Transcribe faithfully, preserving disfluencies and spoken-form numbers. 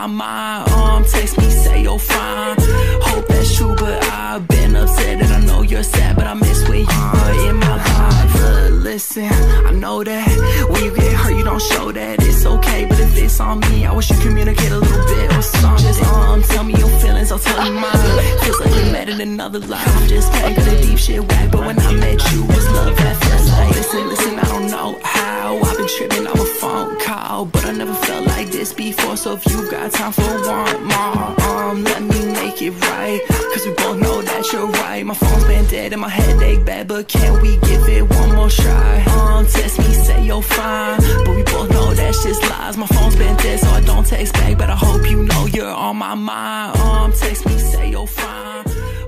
my mind. Um, text me, say you're fine. Hope that's true, but I've been upset and I know you're sad, but I miss when you were in my life. But listen, I know that when you get hurt, you don't show that. It's okay, but if it's on me, I wish you communicate a little bit or something. Just um, tell me your feelings, I'll tell you mine. Feels like we met in another life. I'm just paying for the deep shit whack, but when I met you, was love at first sight. Listen, listen, I don't know how I've been tripping off a phone call, but I never felt like this before. So if you got time for one more, um, let me make it right, cause we both know that you're right. My phone's been dead and my headache bad, but can we give it one more try? Um, text me, say you're fine, but we both know that's just lies. My phone's been dead, so I don't text back, but I hope you know you're on my mind. Um, text me, say you're fine.